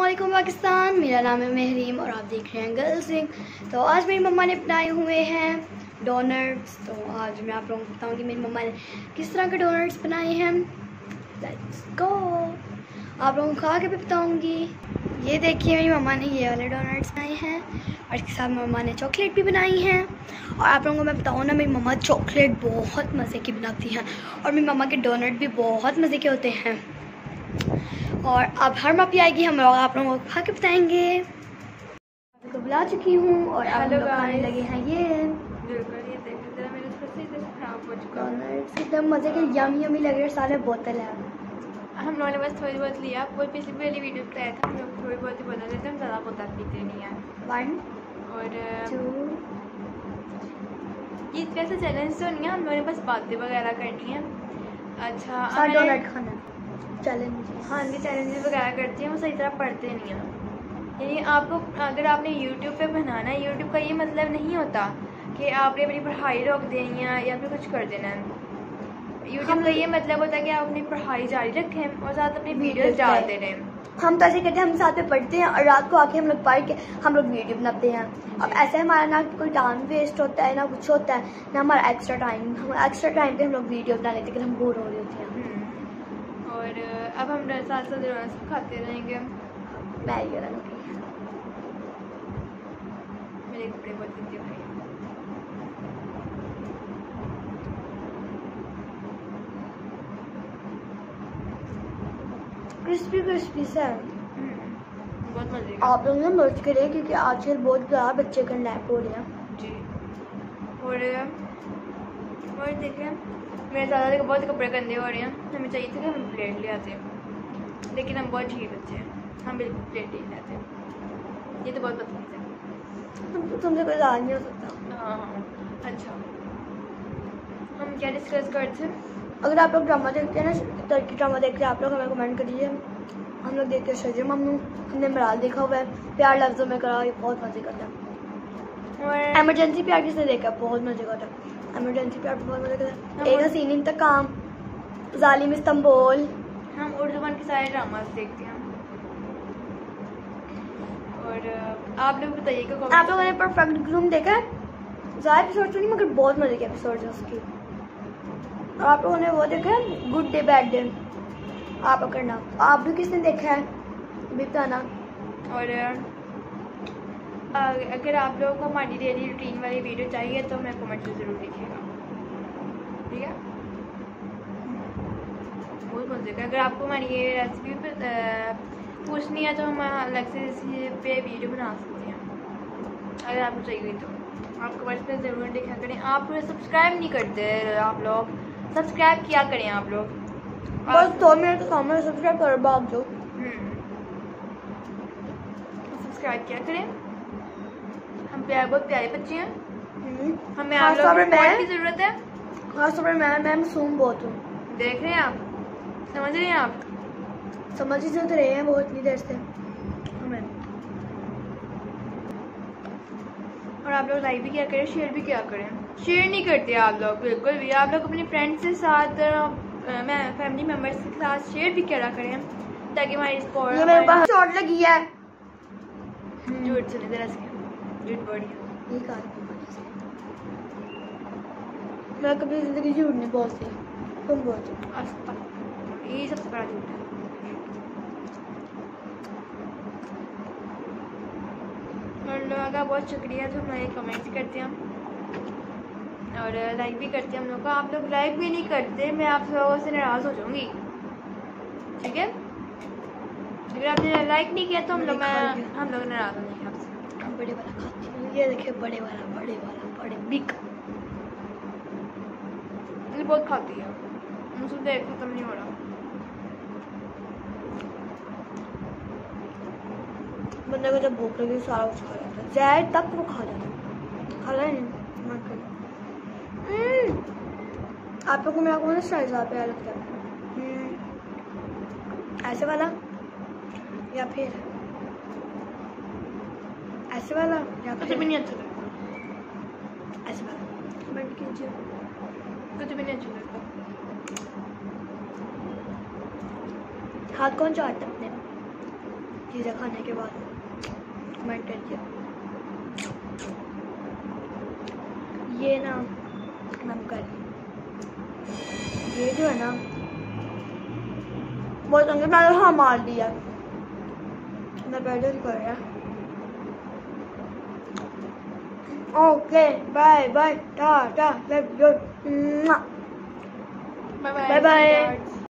अस्सलामुअलैकुम पाकिस्तान। मेरा नाम है महरीम और आप देख रहे हैं गर्ल्स विंग। तो आज मेरी मम्मा ने बनाए हुए हैं डोनट्स। तो आज मैं आप लोगों को बताऊंगी मेरी मम्मा ने किस तरह के डोनट्स बनाए हैं। लेट्स गो, आप लोगों को खा के भी बताऊंगी। ये देखिए मेरी मम्मा ने ये वाले डोनट्स बनाए हैं और इसके साथ मम्मा ने चॉकलेट भी बनाई हैं। और आप लोगों को मैं बताऊँ ना, मेरी मम्मा चॉकलेट बहुत मज़े की बनाती हैं और मेरी मम्मा के डोनट भी बहुत मज़े के होते हैं। और अब हर मप्पी आएगी, हम लोग आप लोगों को खा के बताएंगे। तो बुला चुकी हूँ और अब लोग खाने लगे हैं। ये डोनट्स एकदम मज़े के यमी यमी लग रहे, सारे बोतल है। हम लोगों ने बस थोड़ी बहुत लिया। कोई पिछली वाली वीडियो बताया था हम लोग थोड़ी बहुत ही बना लेते हैं, ज़्यादा बोतल पीते नहीं है। 1 और 2 ये वैसे चैलेंज तो नहीं है, हम लोगों ने बस बातें वगैरह करनी है। अच्छा, सारा डोनट खाना चैलेंज। हाँ जी, चैलेंजेस वगैरह करते हैं, वो सही तरह पढ़ते नहीं हैं। यानी आपको अगर आपने यूट्यूब पे बनाना है, यूट्यूब का ये मतलब नहीं होता कि आपने अपनी पढ़ाई रोक देनी है या फिर कुछ कर देना है। यूट्यूब का ये मतलब होता है कि आप अपनी पढ़ाई जारी रखें और साथ अपनी वीडियोस डालते रहें। हम तो ऐसे करते हैं, हम साथ में पढ़ते हैं और रात को आके हम लोग पढ़ के हम लोग वीडियो बनाते हैं। अब ऐसे हमारा ना कोई टाइम वेस्ट होता है ना कुछ होता है ना हमारा एक्स्ट्रा टाइम। हम एक्स्ट्रा टाइम पे हम लोग वीडियो बना लेते हैं, हम बोर हो रहे होते हैं। और अब हम साथ साथ रोज खाते रहेंगे। मेरे कपड़े बहुत गंदे भाई। क्रिस्पी क्रिस्पी से बहुत मजे का। आप लोग ना मर्ज करें क्योंकि आजकल बहुत ज़्यादा बच्चे का नैप हो रहे हैं जी। और देखें, मेरे दादा के बहुत कपड़े गंदे हो रहे हैं। हमें चाहिए था कि हम प्लेट ले आते, लेकिन हम बहुत ठीक बच्चे हैं, हम बिल्कुल प्लेट नहीं लाते। ये तो बहुत पसंद है। तुमसे कोई ज़्यादा नहीं हो सकता। हाँ, अच्छा, हम क्या डिस्कस करते हैं? अगर आप लोग ड्रामा देखते हैं ना, टर्की ड्रामा देखते हैं, आप लोग हमें कमेंट करिए। हम लोग देखते हैं शजर मम्नू, हमने मराल देखा हुआ है, प्यार लफ्ज़ों में करा, ये बहुत मज़े करता है। और एमरजेंसी प्यार किसने देखा, बहुत मज़े करता है। एमरजेंसी प्यार बहुत मज़े करता है। एक हसीन इंतकाम, जालिम इस्तांबुल, हम उर्दू वन के सारे ड्रामास देखते हैं। और आप लोग बताइए कि आप लोगों ने परफेक्ट ग्रूम देखा है? ज़्यादा एपिसोड तो नहीं मगर बहुत मज़े के एपिसोड हैं उसकी। और आप लोगों ने वो देखा है गुड डे बैड डे? आप करना, आप भी किसने देखा है भी बताना। और अगर आप लोगों को हमारी डेली रूटीन वाली वीडियो चाहिए तो हमें कमेंट में ज़रूर लिखिएगा, ठीक है? बहुत मजे का। अगर आपको हमारी ये रेसिपी पूछनी है तो हम अलग से इसी पे वीडियो बना सकते हैं, अगर आपको चाहिए तो। आप कमेंट्स में ज़रूर लिखा करें। आप सब्सक्राइब नहीं करते, आप लोग सब्सक्राइब किया करें। आप लोग बस 2 मिनट का काम है, सब्सक्राइब करो बाप जो सब्सक्राइब किया करें। हम बहुत प्यारे बच्चे हैं, हमें आप लोगों की सपोर्ट की ज़रूरत है। खास तौर पर मैं मासूम बहुत हूँ। देख रहे हैं आप, समझ रहे हैं आप, समझ ही तो रहे हैं वो इतनी देर से हमें। और आप लोग लाइक भी क्या करें, शेयर भी क्या करें। शेयर नहीं करते आप लोग बिल्कुल भी। आप लोग अपने फ्रेंड्स के साथ, फैमिली मेम्बर्स के साथ शेयर भी क्या करें ताकि हमारी सपोर्ट। ये मेरे पास शॉट लगी है। झूठ सुने जरा से, झूठ बढ़िया। मैं कभी जिंदगी झूठ नहीं बोलती, तुम बोलते हो। यही सबसे बड़ा झूठ है। और लोगों का बहुत शुक्रिया जो हमारे कमेंट्स करते हैं और लाइक भी करते हैं हम लोग का। आप लोग लाइक भी नहीं करते, मैं आप लोगों से नाराज़ हो जाऊँगी, ठीक है? अगर आपने लाइक नहीं किया तो हम लोग नाराज़ हो जाएंगे आपसे। बड़े वाला खाती हूँ, ये देखिए बड़े बड़े बिग। ये बहुत खाती है, मुझसे देर खत्म नहीं हो रहा। बंदे को जब भूख लगी सारा कुछ खा जाता है, जहर तक वो खा जाता है। खा रहा है नहीं मत कर। आप लोग को मेरा कौन सा स्टाइल ज़्यादा प्यारा लगता है, ऐसे वाला या फिर ऐसे वाला या कुछ फिर भी नहीं अच्छा लगता, ऐसे वाला? कमेंट कीजिए। कुछ भी नहीं अच्छा लगता। हाथ कौन चाटता अपने? चीज़ें खाने के बाद कमेंट करिए। ये ना नमक ये जो है ना बहुत अंदर मैंने हाँ मार दिया, मैं पहले ही कर रहा। Okay bye bye tata, love you, bye bye.